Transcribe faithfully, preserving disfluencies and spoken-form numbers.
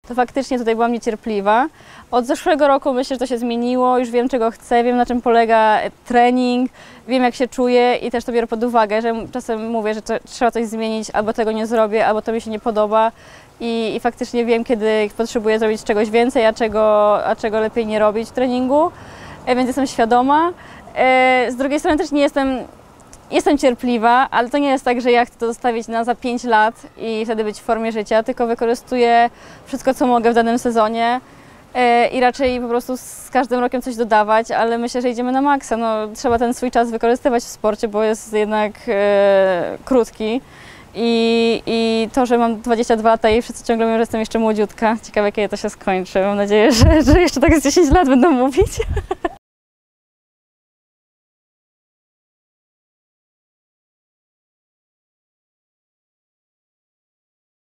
to faktycznie tutaj byłam niecierpliwa. Od zeszłego roku myślę, że to się zmieniło, już wiem czego chcę, wiem na czym polega trening, wiem jak się czuję i też to biorę pod uwagę, że czasem mówię, że to, trzeba coś zmienić, albo tego nie zrobię, albo to mi się nie podoba i, i faktycznie wiem, kiedy potrzebuję zrobić czegoś więcej, a czego, a czego lepiej nie robić w treningu, e, więc jestem świadoma. E, z drugiej strony też nie jestem Jestem cierpliwa, ale to nie jest tak, że ja chcę to zostawić na za pięć lat i wtedy być w formie życia, tylko wykorzystuję wszystko, co mogę w danym sezonie i raczej po prostu z każdym rokiem coś dodawać, ale myślę, że idziemy na maksa. No, trzeba ten swój czas wykorzystywać w sporcie, bo jest jednak e, krótki. I, I to, że mam dwadzieścia dwa lata i wszyscy ciągle mówią, że jestem jeszcze młodziutka. Ciekawe, kiedy to się skończy. Mam nadzieję, że, że jeszcze tak z dziesięć lat będą mówić.